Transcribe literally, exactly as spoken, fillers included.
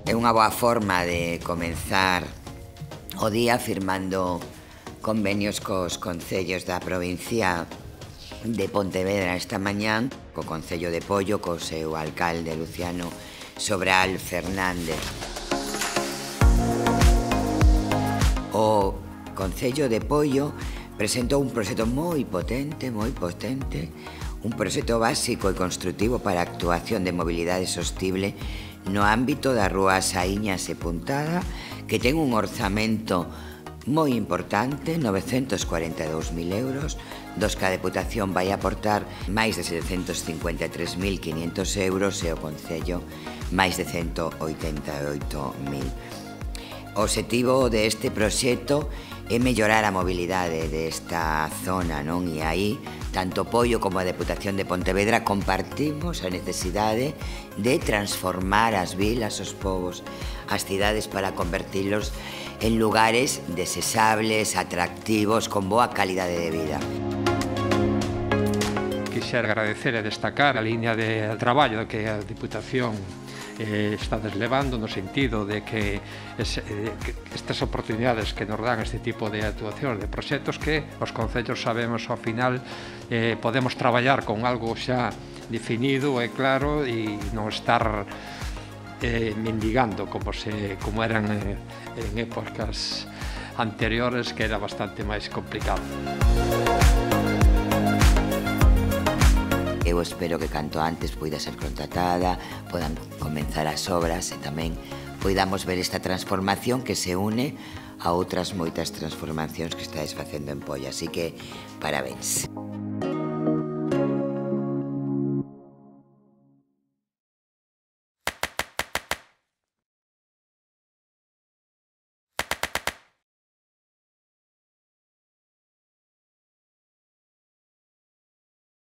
É unha boa forma de comenzar o día firmando convenios cos concellos da provincia de Pontevedra esta mañán, co Concello de Poio, co seu alcalde Luciano Sobral Fernández. O Concello de Poio presentou un proxecto moi potente, moi potente, un proxecto básico e construtivo para a actuación de mobilidade sostible no ámbito da Rúa Saíñas e Puntada, que ten un orzamento moi importante, novecentos cuarenta e dous mil euros, dos que a Deputación vai aportar máis de setecentos cincuenta e tres mil quinhentos euros e o Concello máis de cento oitenta e oito mil. O obxectivo deste proxecto é mellorar a mobilidade desta zona, non? E aí, tanto Poio como a Deputación de Pontevedra compartimos a necesidade de transformar as vilas, os povos, as cidades para convertilos en lugares desesables, atractivos, con boa calidade de vida. Quixera agradecer e destacar a liña de traballo que a Deputación eh, está deslevando no sentido de que, es, eh, que estas oportunidades que nos dan este tipo de actuacións, de proxectos que os concellos sabemos ao final eh, podemos traballar con algo xa definido e claro e non estar eh, mendigando como, se, como eran eh, en épocas anteriores, que era bastante máis complicado. Eu espero que canto antes poida ser contratada, podan comenzar as obras e tamén poidamos ver esta transformación que se une a outras moitas transformacións que estáis facendo en Poio. Así que, parabéns.